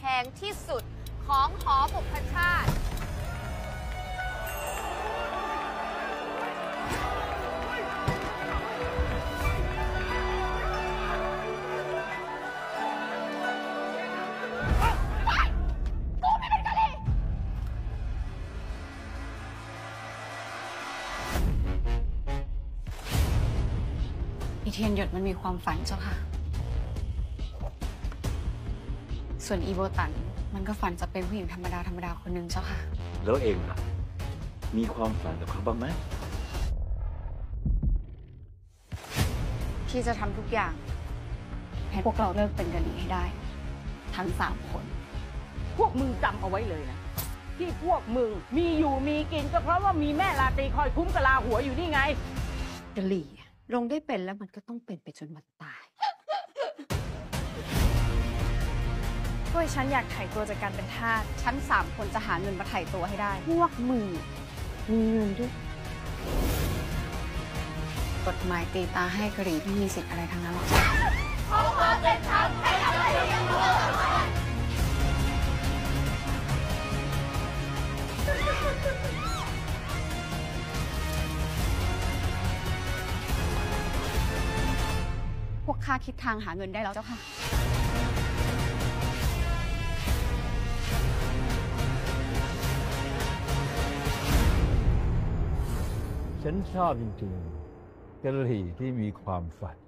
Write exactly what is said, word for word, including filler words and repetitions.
งที่สุดของหอบุพชาติอีเทียนหยดมันมีความฝันเจ้าค่ะส่วนอีโบตันมันก็ฝันจะเป็นผู้หญิงธรรมดาธรรมดาคนหนึ่งเจ้าค่ะแล้วเองล่ะมีความฝันกับเขาบ้างไหมที่จะทำทุกอย่างให้พวกเราเลิกเป็นกะหรี่ให้ได้ทั้งสามคนพวกมึงจำเอาไว้เลยนะที่พวกมึงมีอยู่มีกินก็เพราะว่ามีแม่ลาตรีคอยคุ้มกะลาหัวอยู่นี่ไงกะหรี่ลงได้เป็นแล้วมันก็ต้องเป็นไปจนวันตายด้วยฉันอยากไถ่ตัวจากการเป็นทาสฉันสามคนจะหาเงินมาไถ่ตัวให้ได้พวกมึงมีเงินด้วยกฎหมายตีตาให้กะหรี่ไม่มีสิทธิ์อะไรทั้งนั้นหรอกขอความเป็นธรรมให้กะหรี่พวกข้าคิดทางหาเงินได้แล้วเจ้าค่ะฉันชอบจริงๆกะหรี่ที่มีความฝัน